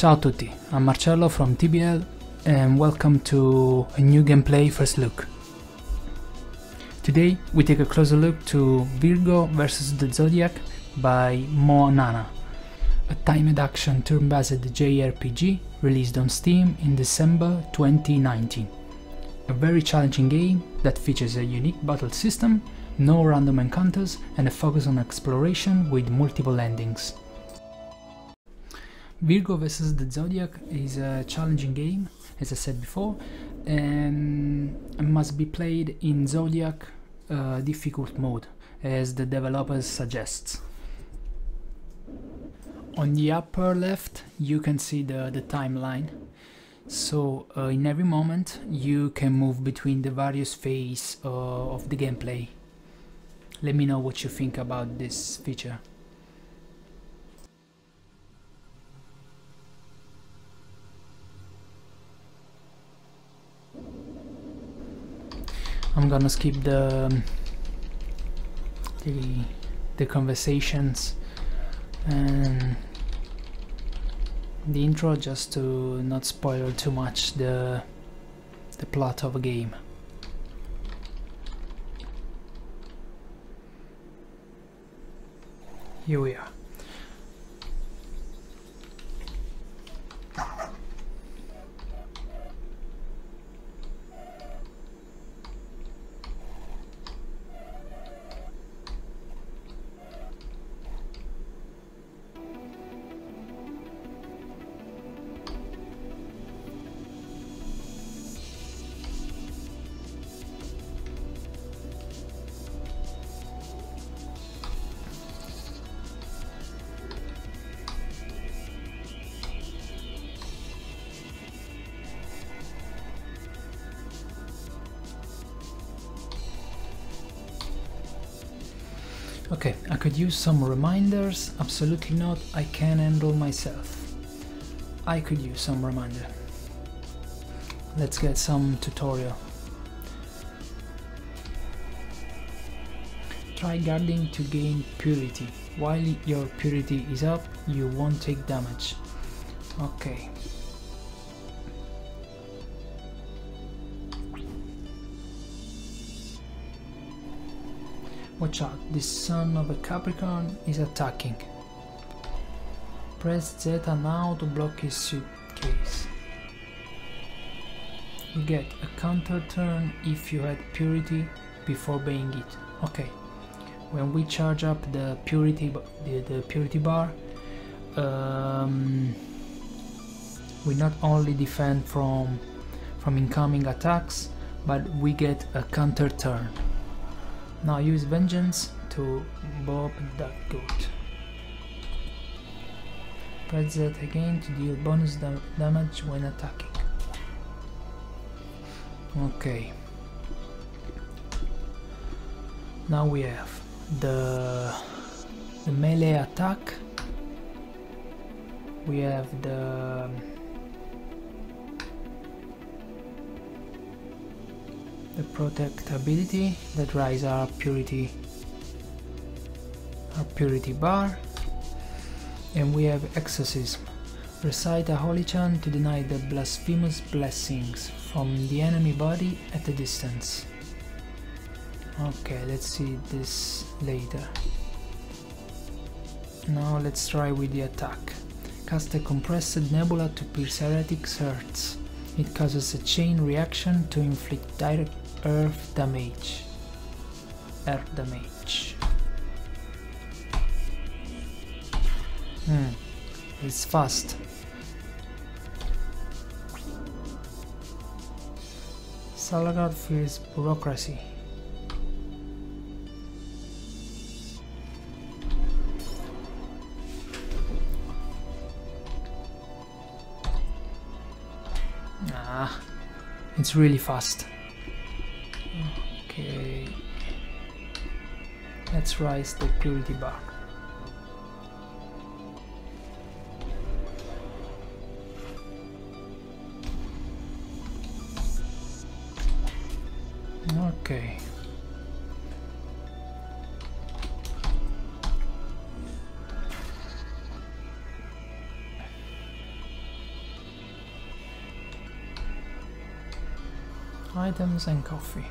Ciao a tutti, I'm Marcello from TBL and welcome to a new gameplay first look. Today we take a closer look to Virgo Versus the Zodiac by Nana, a timed action turn-based JRPG released on Steam in December 2019. A very challenging game that features a unique battle system, no random encounters and a focus on exploration with multiple endings. Virgo vs the Zodiac is a challenging game, as I said before, and must be played in Zodiac difficult mode, as the developers suggests. On the upper left you can see the timeline, so in every moment you can move between the various phases of the gameplay. Let me know what you think about this feature. I'm gonna skip the conversations and the intro just to not spoil too much the plot of a game. Here we are. Okay, I could use some reminders. Absolutely not, I can handle myself. I could use some reminder. Let's get some tutorial. Try guarding to gain purity. While your purity is up, you won't take damage. Okay. Watch out, this son of a Capricorn is attacking. Press Z now to block his suitcase. You get a counter turn if you had purity before buying it. Okay, when we charge up the purity bar, we not only defend from incoming attacks, but we get a counter turn. Now use vengeance to bob that goat. Press Z again to deal bonus damage when attacking. Okay. Now we have the melee attack. We have the protect ability that raises our purity bar, and we have exorcism. Recite a holy chant to deny the blasphemous blessings from the enemy body at a distance. Okay, let's see this later. Now let's try with the attack. Cast a compressed nebula to pierce heretics' hearts. It causes a chain reaction to inflict direct earth damage. It's fast. Salagard fears bureaucracy. It's really fast. Okay, let's raise the purity bar. Okay. items and coffee.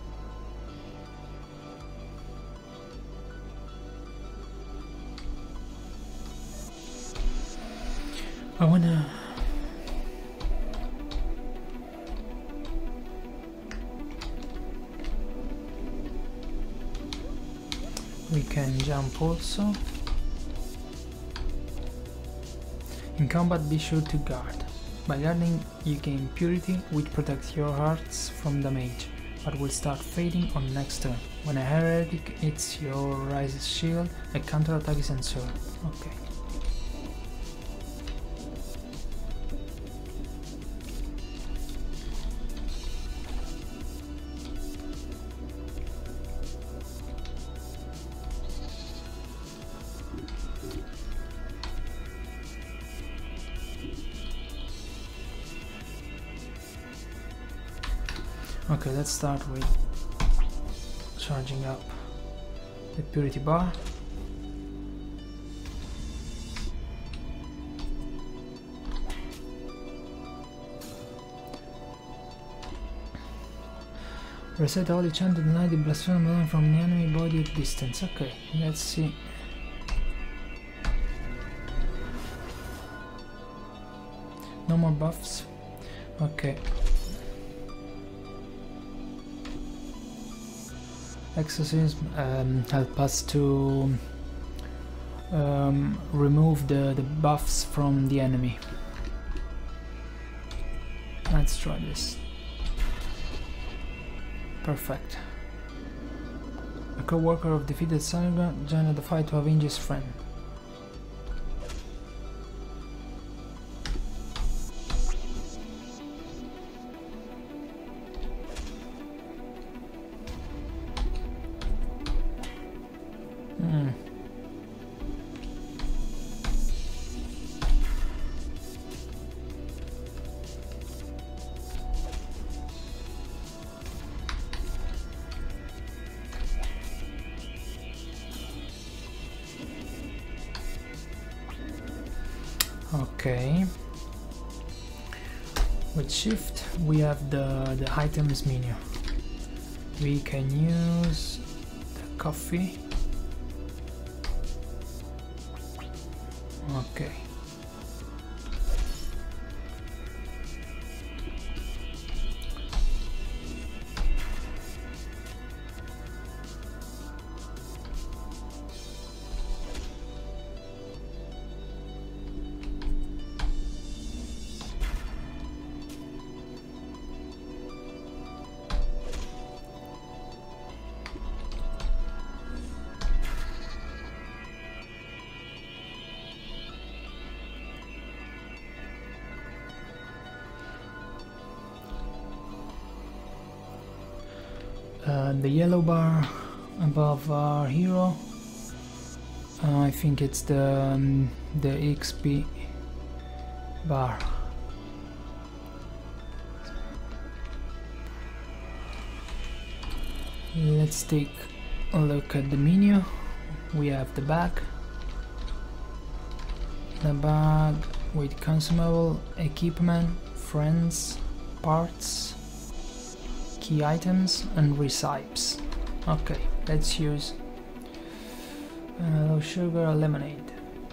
I wanna we can jump also. In combat, be sure to guard. By guarding, you gain purity, which protects your hearts from damage, but will start fading on next turn. When a heretic hits your rise's shield, a counterattack is ensured. Okay. Okay, let's start with charging up the purity bar. Reset all the chant to deny the blasphemy from the enemy body at distance. Okay, let's see. No more buffs. Okay. Exorcism help us to remove the buffs from the enemy. Let's try this. Perfect. A co-worker of defeated Saga joined the fight to avenge his friend. Okay, with shift we have the items menu. We can use the coffee. Okay. The yellow bar above our hero, I think it's the XP bar. Let's take a look at the menu. We have the bag with consumable, equipment, friends, parts, key items and recipes. Okay, let's use low sugar lemonade.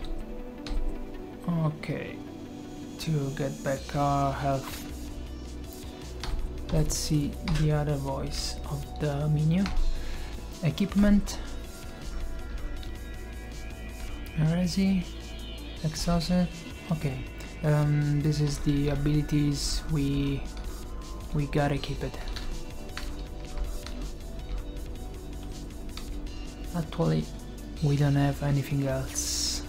Okay, to get back our health. Let's see the other voice of the menu. Equipment, heresy, exhausted. Okay, this is the abilities we gotta keep it. Actually, we don't have anything else.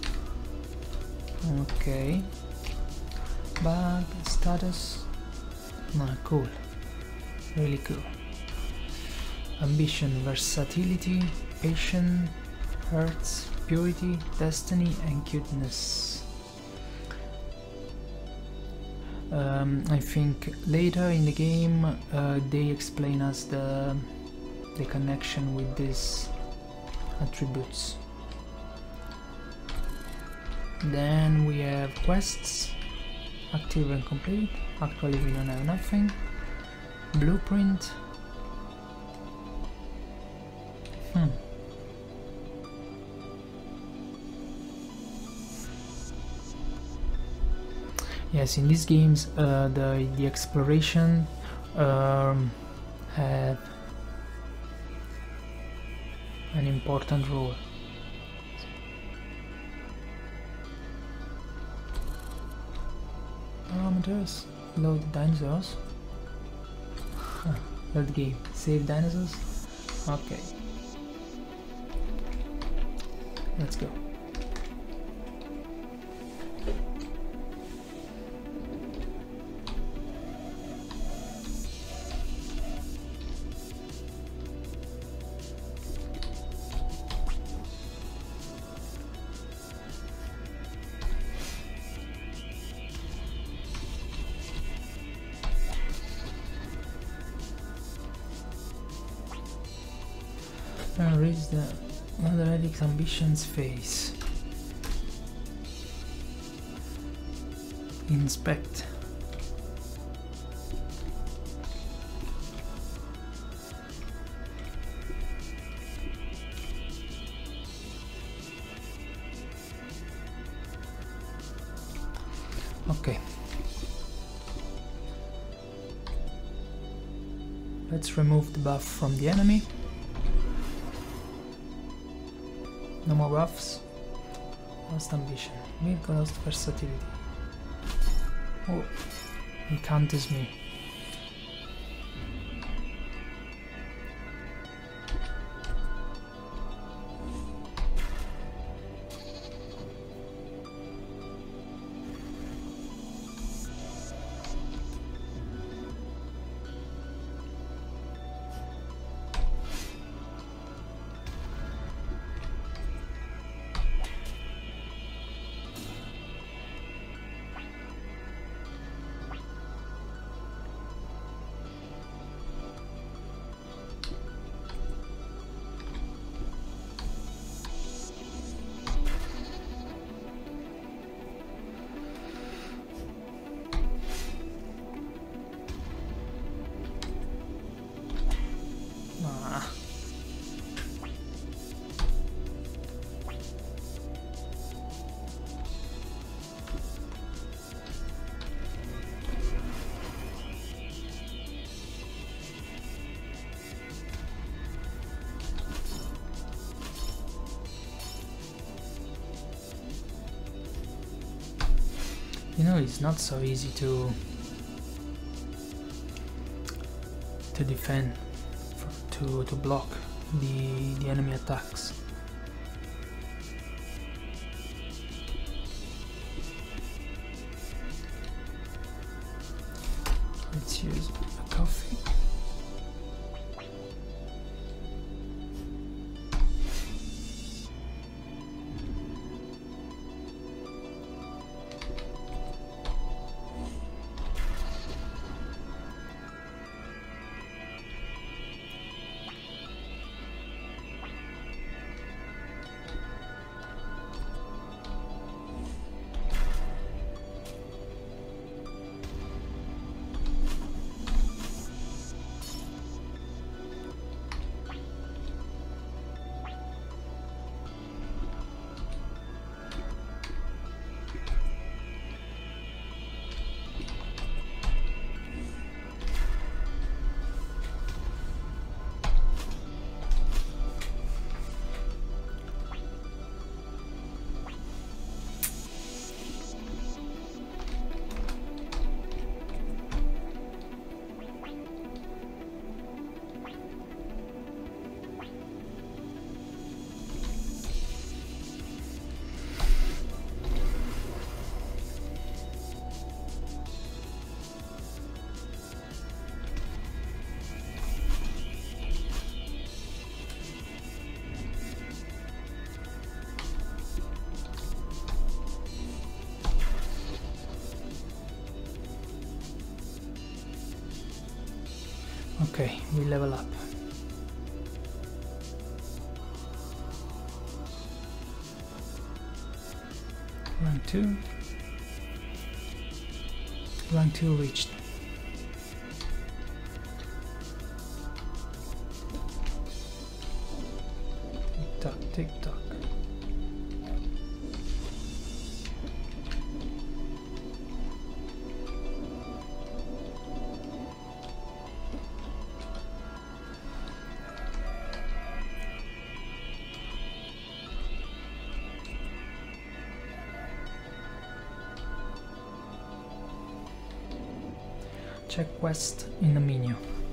Okay. Bag, status. Ah, cool. Really cool. Ambition, versatility, patience, hearts, purity, destiny, and cuteness. I think later in the game they explain us the connection with these attributes. Then we have quests, active and complete. Actually we don't have nothing. Blueprint. Yes, in these games the exploration had an important role. Parameters, load dinosaurs. Load game, save dinosaurs. Okay, let's go. Reach the heretics ambitions phase. Inspect. Okay. Let's remove the buff from the enemy. No more buffs. Lost ambition. Virgo lost versatility. Oh, he counters me. You know, it's not so easy to defend, to block the enemy attacks. Let's use a coffee. Okay, we level up. Rank 2. Rank 2 reached. Check quest in the menu.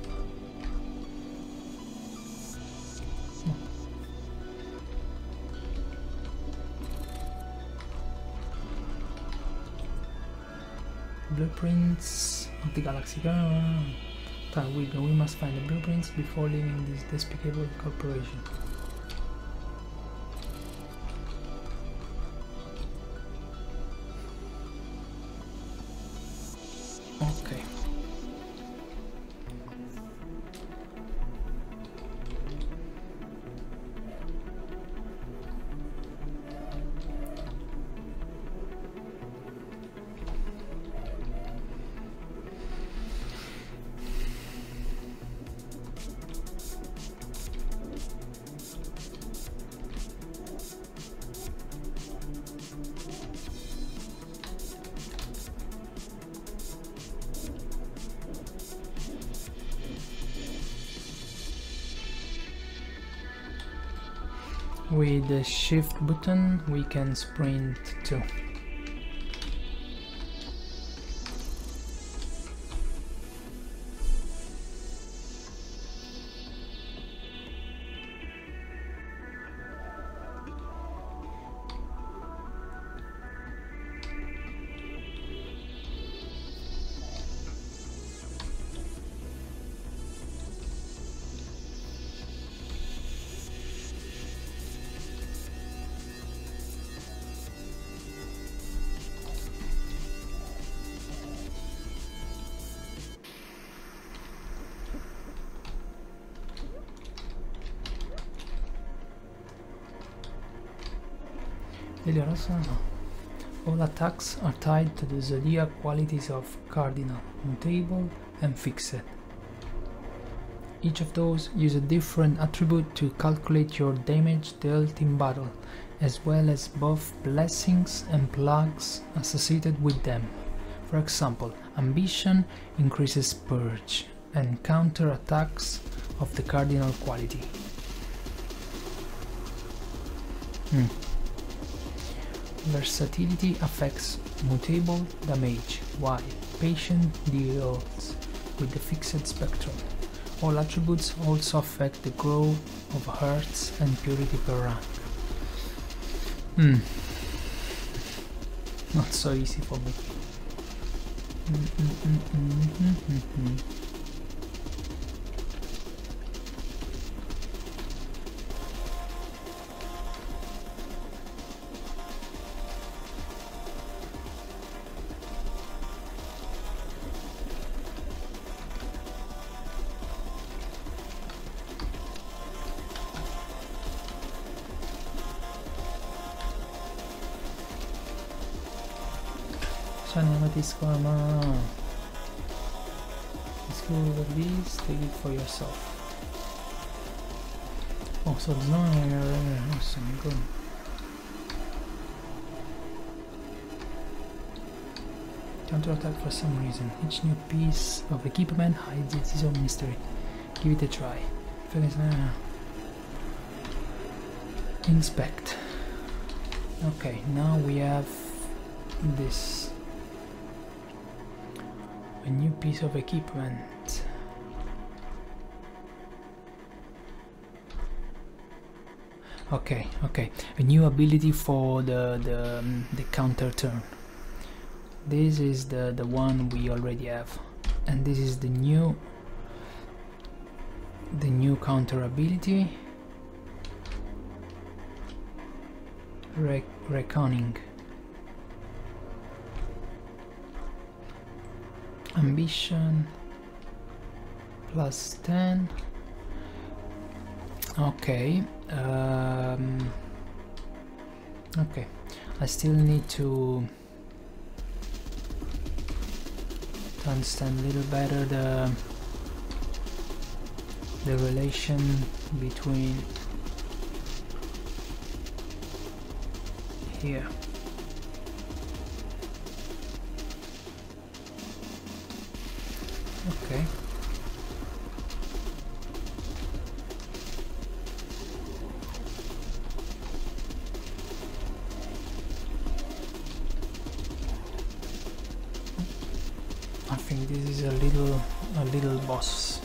Blueprints of the galaxy. We must find the blueprints before leaving this despicable corporation. Okay. With the shift button we can sprint too. All attacks are tied to the zodiac qualities of cardinal, mutable, and fixed. Each of those use a different attribute to calculate your damage dealt in battle, as well as both blessings and plagues associated with them. For example, ambition increases purge and counter attacks of the cardinal quality. Versatility affects mutable damage, while patience deals with the fixed spectrum. All attributes also affect the growth of hearts and purity per rank. Not so easy for me. Let's go over this, take it for yourself. Oh, so it's not awesome, good. Counterattack for some reason. Each new piece of equipment hides its own mystery. Give it a try. Inspect. Okay, now we have this. A new piece of equipment. Okay, a new ability for the counter turn. This is the one we already have, and this is the new counter ability. Reckoning. Ambition plus 10. Okay. Okay. I still need to understand a little better the relation between here. Okay. I think this is a little boss.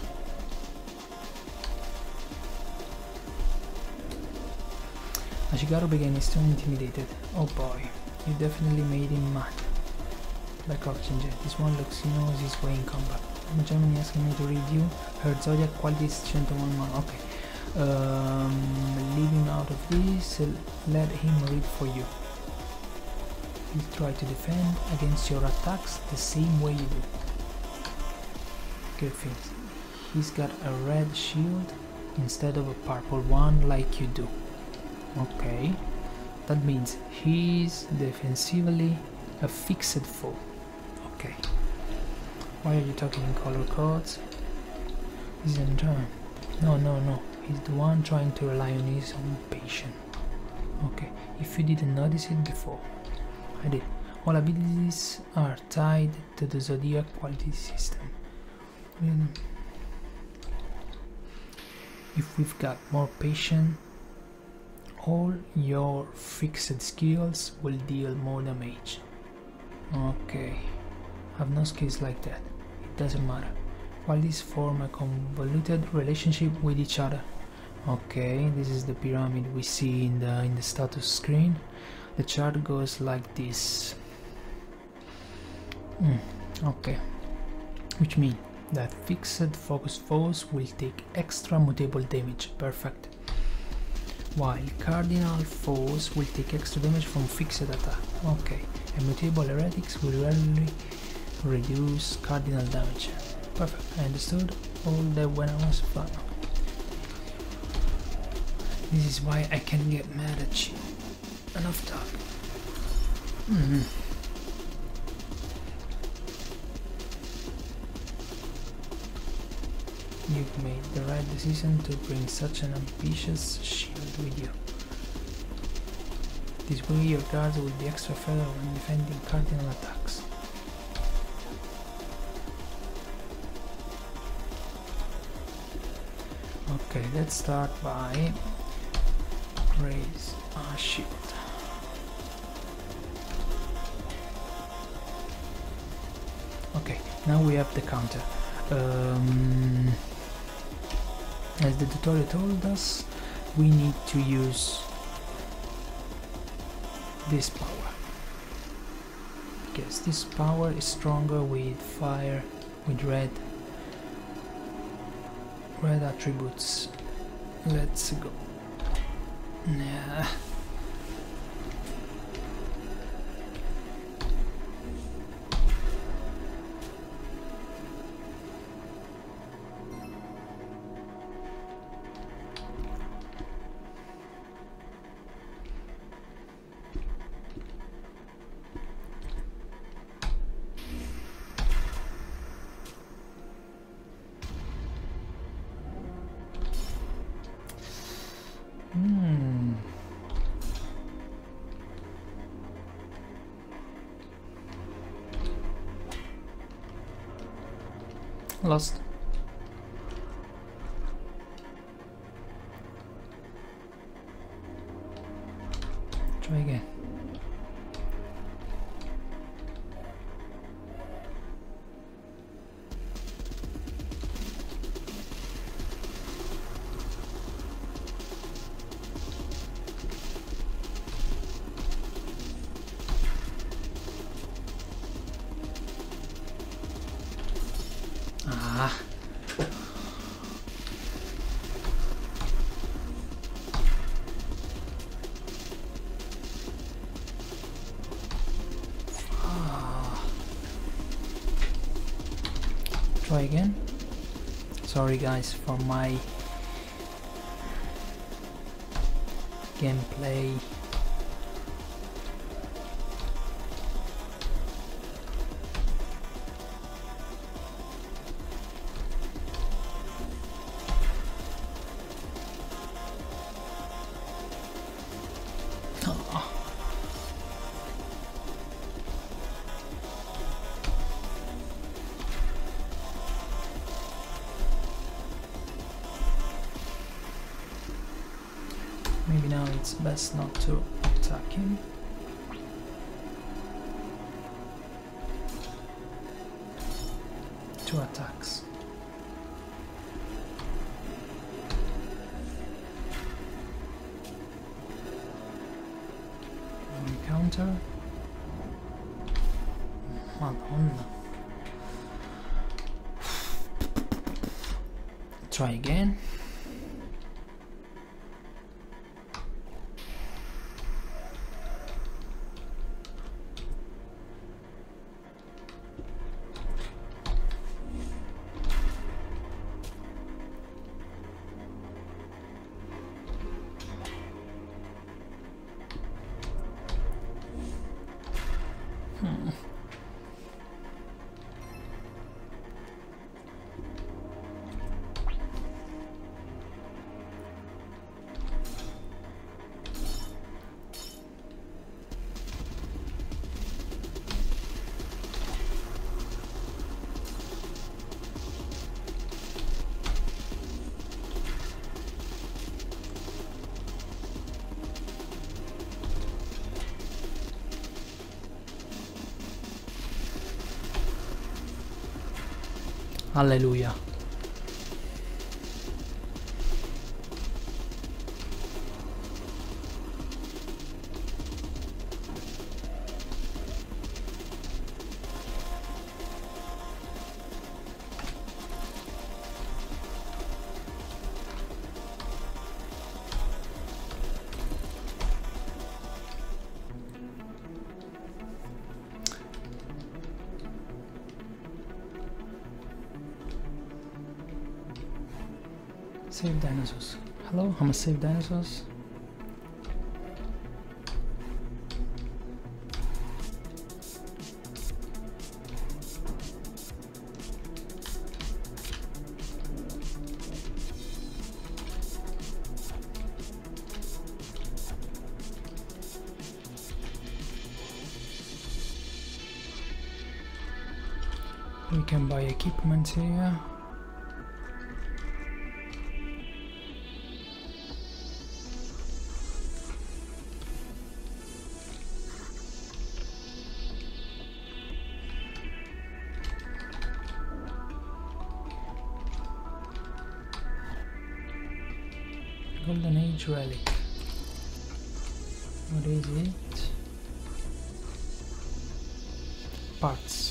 Ashigaru began his turn intimidated. Oh boy, you definitely made him mad. Back off, Ginger. This one looks he knows his way in combat. Germany asking me to read you. Her Zodiac qualities 101. Okay. Leave him out of this. Let him read for you. He'll try to defend against your attacks the same way you do. Good things. He's got a red shield instead of a purple one like you do. Okay. That means he's defensively a fixed foe. Okay. Why are you talking in color codes? He's in turn. No. He's the one trying to rely on his own patience. Okay. If you didn't notice it before. I did. All abilities are tied to the Zodiac quality system. If we've got more patience, all your fixed skills will deal more damage. Okay. Have no skills like that. It doesn't matter. Qualities form a convoluted relationship with each other. Okay, this is the pyramid we see in the status screen. The chart goes like this. Okay, which means that fixed focus foes will take extra mutable damage. Perfect. While cardinal foes will take extra damage from fixed attack. Okay, and mutable heretics will rarely reduce cardinal damage. Perfect. I understood all that when I was fun. This is why I can get mad at you. Enough talk. You've made the right decision to bring such an ambitious shield with you. This way your guards will be extra fair when defending cardinal attacks. Okay, let's start by raise our shield. Okay, now we have the counter. As the tutorial told us, we need to use this power, because this power is stronger with fire, with red attributes. Let's go. Nah. Lost. Try again. Try again. Sorry guys for my gameplay. Maybe now it's best not to attack him. 2 attacks. One counter. Madonna. Try again. Hallelujah. Save dinosaurs. Hello, I'm a save dinosaurs. We can buy equipment here. Golden Age relic. What is it? Parts.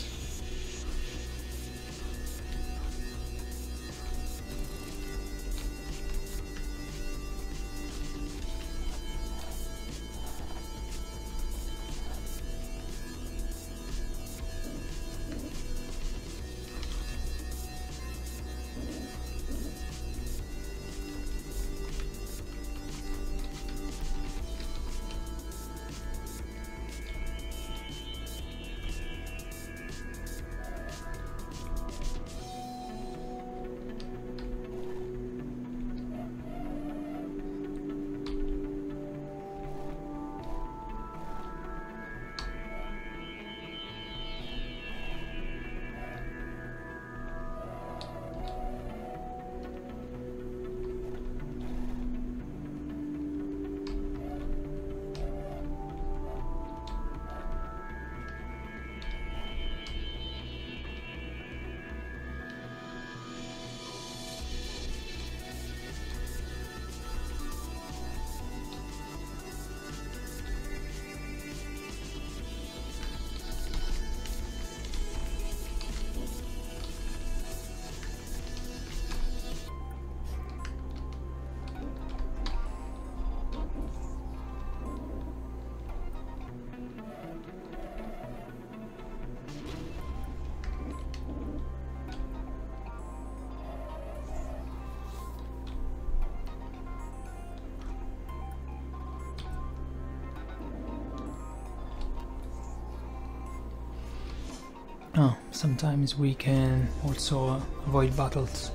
Oh, sometimes we can also avoid battles.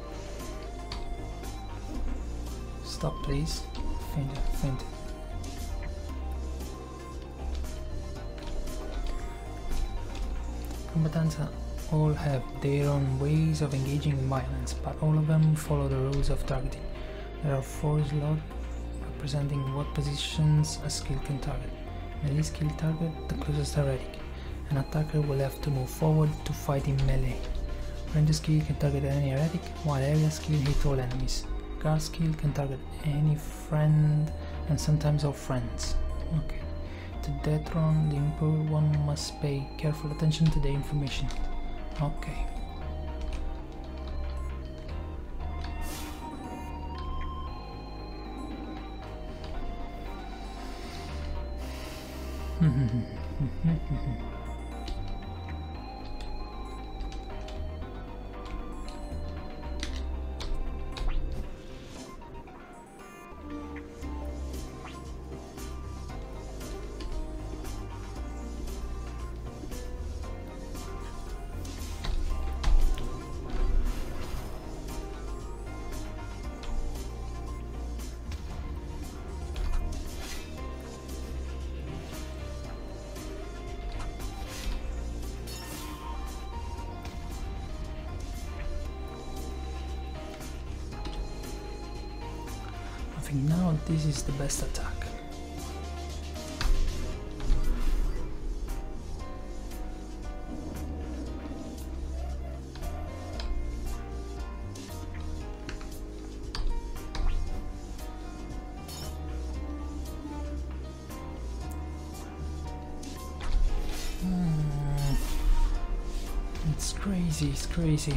Stop, please. Faint, faint. Combatants all have their own ways of engaging in violence, but all of them follow the rules of targeting. There are 4 slots representing what positions a skill can target. Melee skill target the closest heretic. An attacker will have to move forward to fight in melee. Ranger skill can target any heretic, while area skill hit all enemies. Guard skill can target any friend and sometimes all friends. Okay. To dethrone the Emperor, one must pay careful attention to the information. Okay. I think now this is the best attack. It's crazy, it's crazy.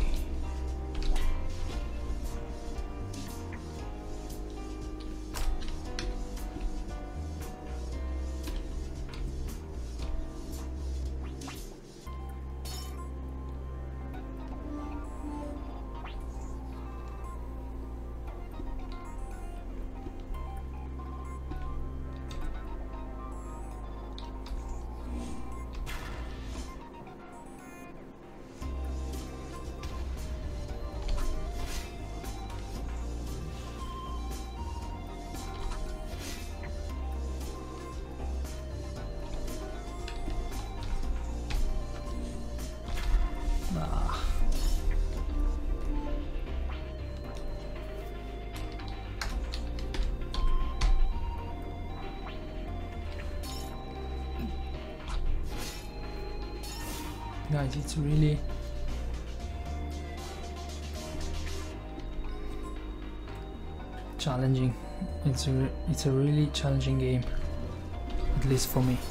Guys, it's really challenging. It's a really challenging game, at least for me.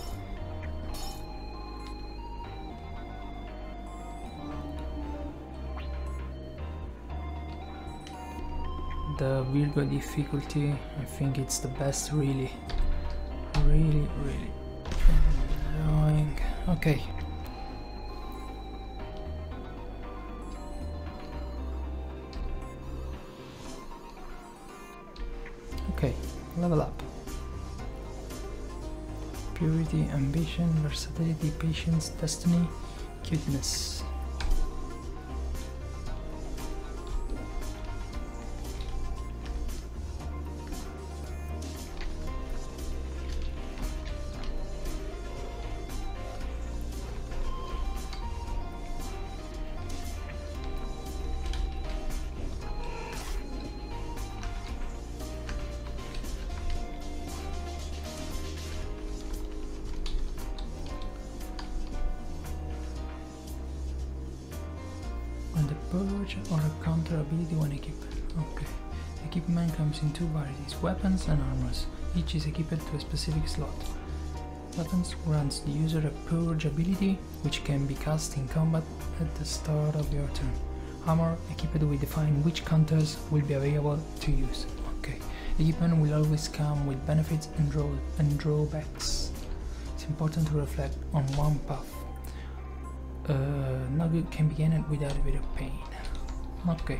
The Virgo difficulty, I think it's the best. Really annoying. Okay. Okay, level up. Purity, ambition, versatility, patience, destiny, cuteness. Purge or a counter ability when equipped. Okay. Equipment comes in two varieties, weapons and armors. Each is equipped to a specific slot. Weapons grants the user a purge ability, which can be cast in combat at the start of your turn. Armor equipped will define which counters will be available to use. Okay. Equipment will always come with benefits and drawbacks. It's important to reflect on one path. No good can be gained without a bit of pain. Okay.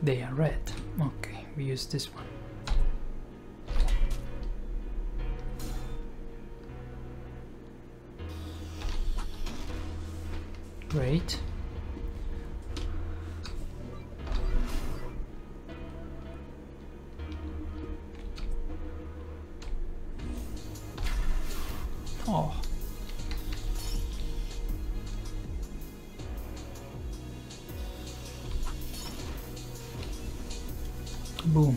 They are red. Okay, we use this one. Great. Oh. Boom.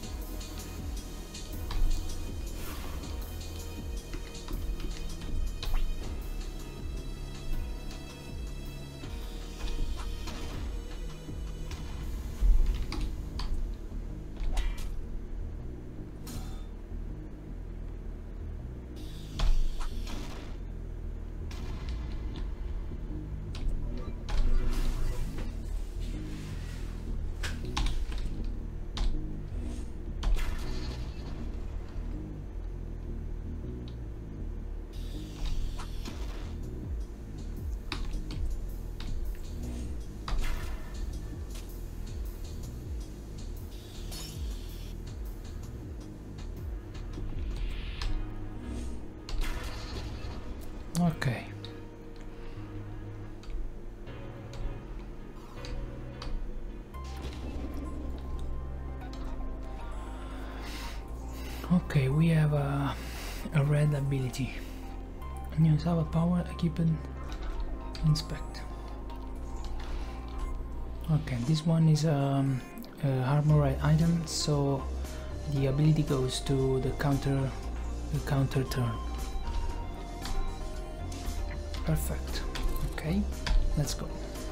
Okay. Okay, we have a red ability. Use our power, equip and inspect. Okay, this one is a armor item, so the ability goes to the counter turn. Perfect. Okay, let's go.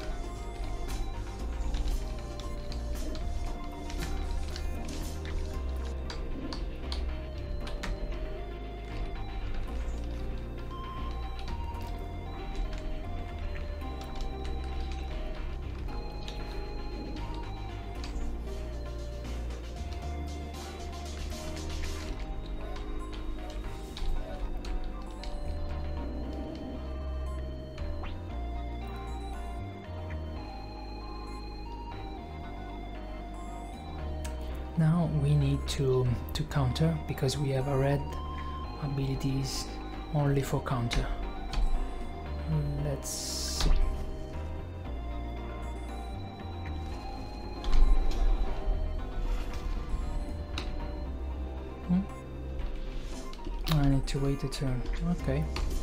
Now we need to counter, because we have a red abilities only for counter. Let's see. I need to wait a turn. Okay.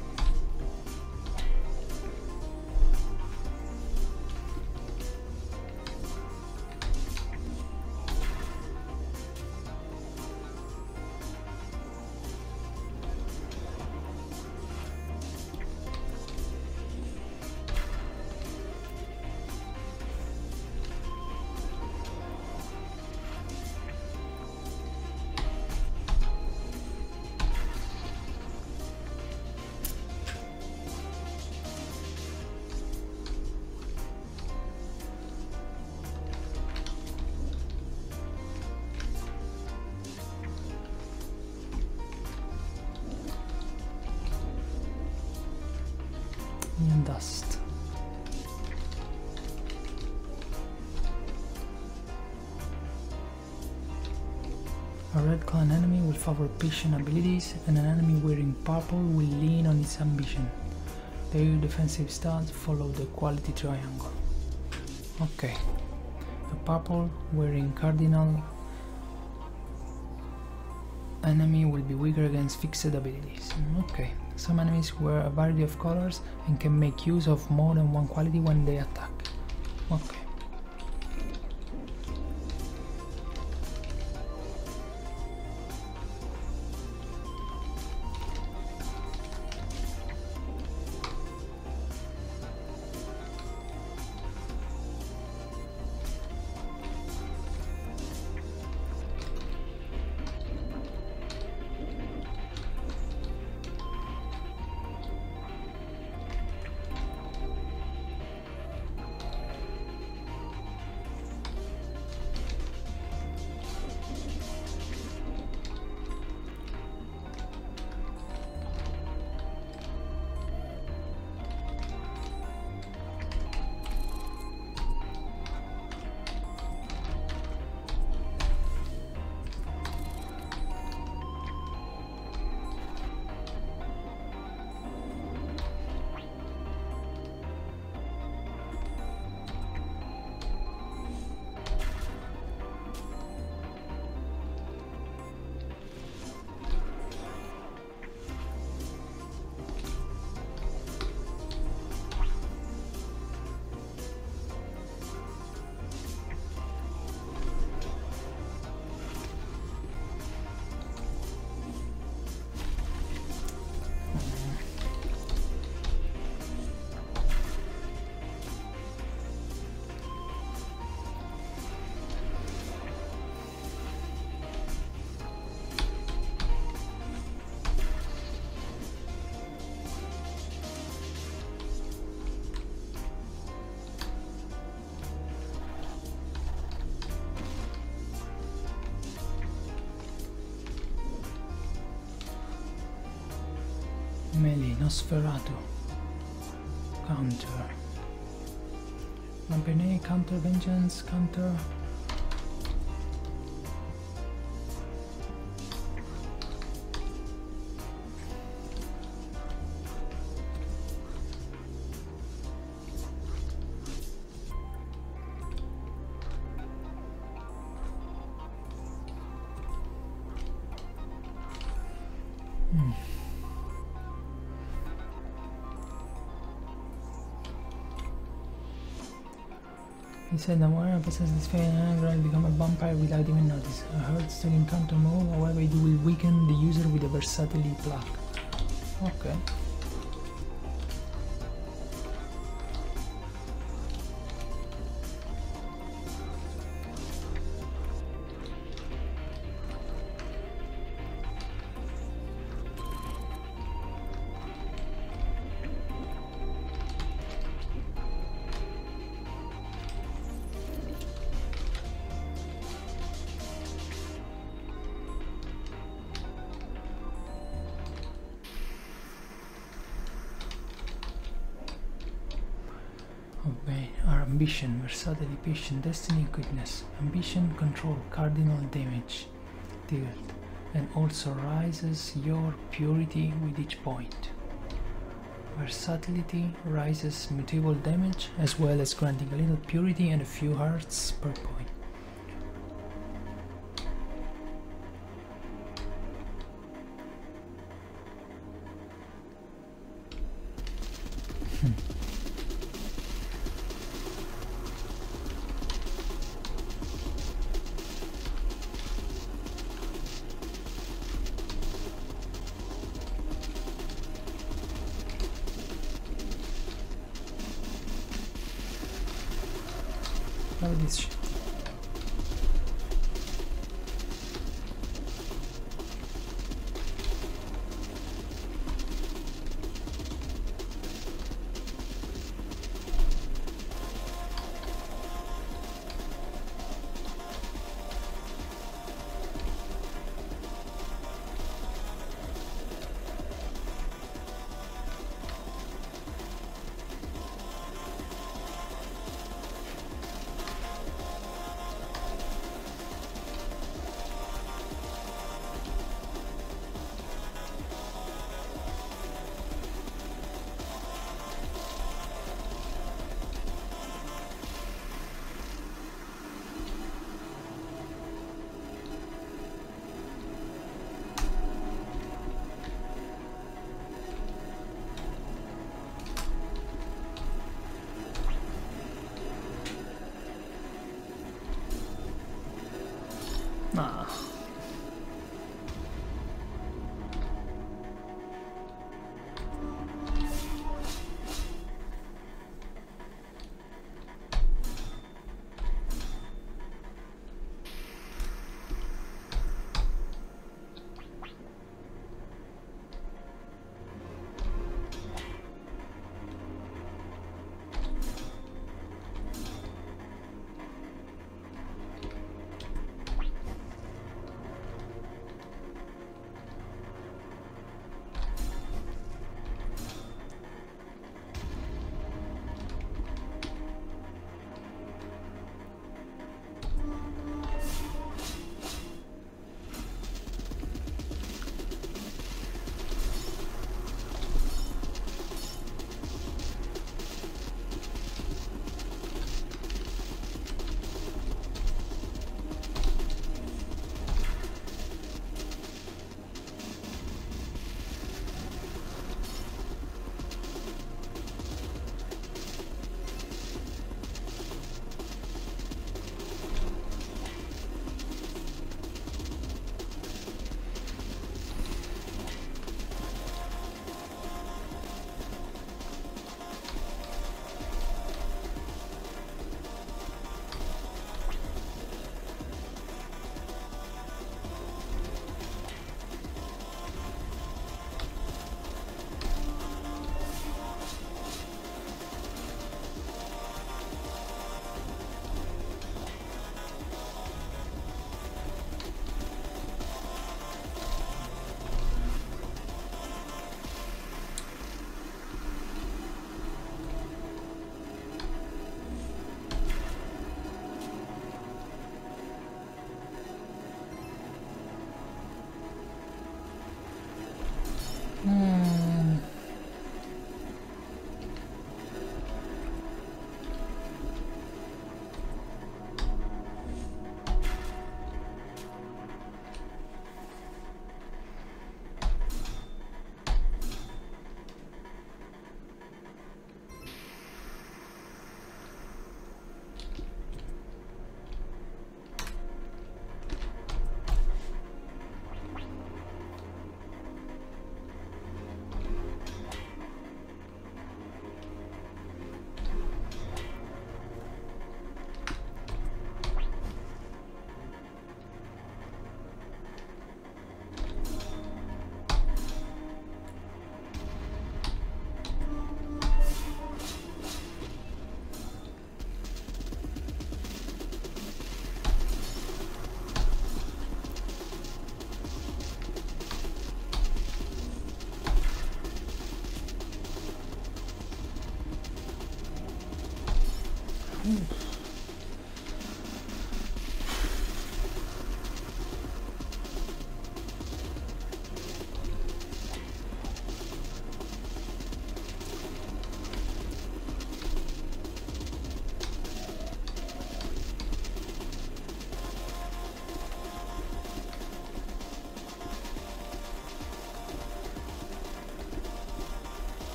Dust. A red clan enemy will favor patient abilities, and an enemy wearing purple will lean on its ambition. Their defensive stats follow the quality triangle. Okay. A purple wearing cardinal enemy will be weaker against fixed abilities. Okay. Some enemies wear a variety of colors and can make use of more than one quality when they attack. Okay. melee, Nosferatu. Counter. Vampire, counter vengeance, counter. He said that whenever possesses fate and anger, become a vampire without even notice. A hard to encounter move, however, it will weaken the user with a versatility plaque. Okay. Okay, our ambition, versatility, patience, destiny, goodness. Ambition, control, cardinal damage, dealt, and also rises your purity with each point. Versatility rises mutable damage as well as granting a little purity and a few hearts per point. Look at this shit. Ah.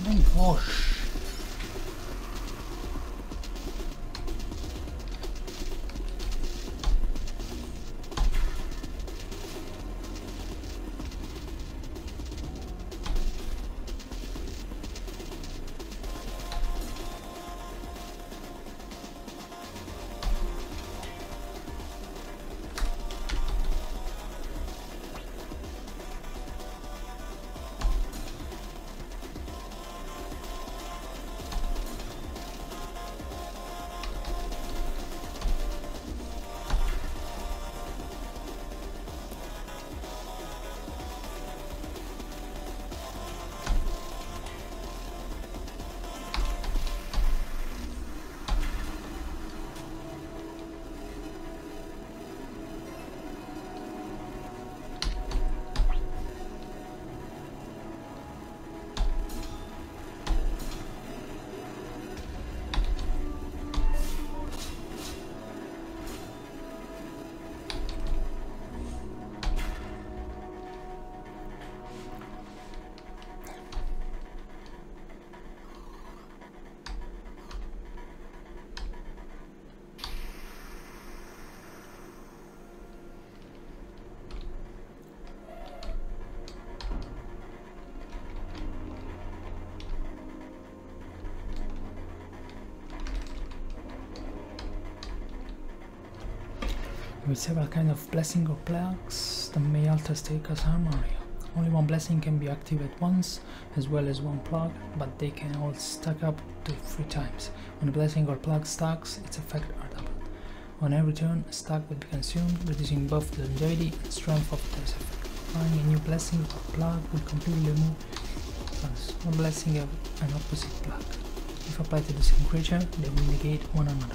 my gosh. With several kinds of blessing or plagues that may alter status harmony. Only one blessing can be active at once, as well as one plague, but they can all stack up to 3 times. When a blessing or plague stacks, its effects are doubled. On every turn, a stack will be consumed, reducing both the longevity and strength of this effect. Applying a new blessing or plague will completely remove one blessing of an opposite plague. If applied to the same creature, they will negate one another.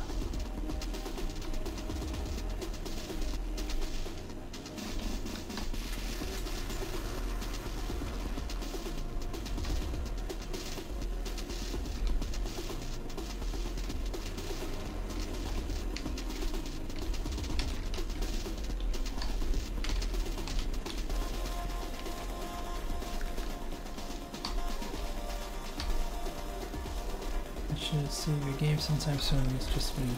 Should save your game sometime soon, it's just me.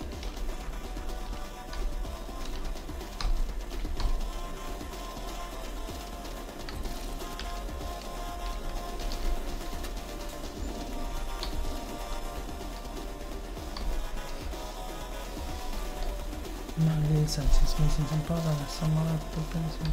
Not really sense, it's missing some power and some other something.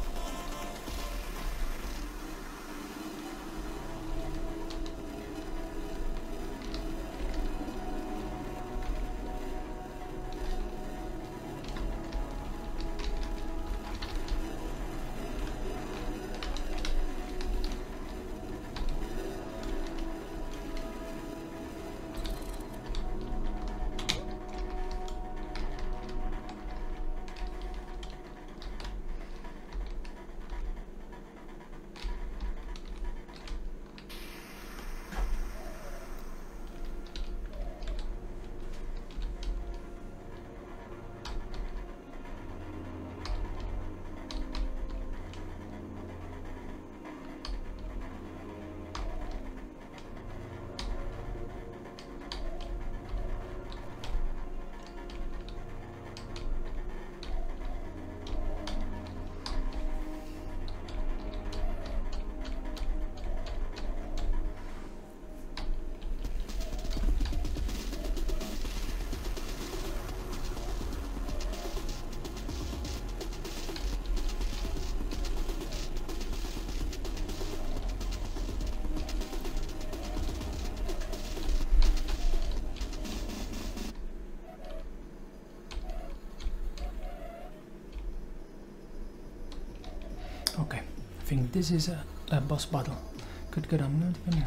Okay, I think this is a boss battle. Good, I'm not even...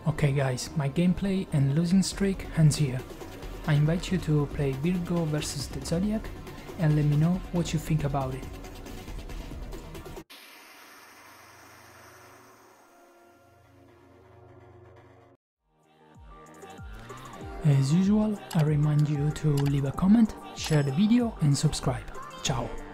Okay guys, my gameplay and losing streak ends here. I invite you to play Virgo Versus the Zodiac and let me know what you think about it. As usual, I remind you to leave a comment, share the video and subscribe. Ciao!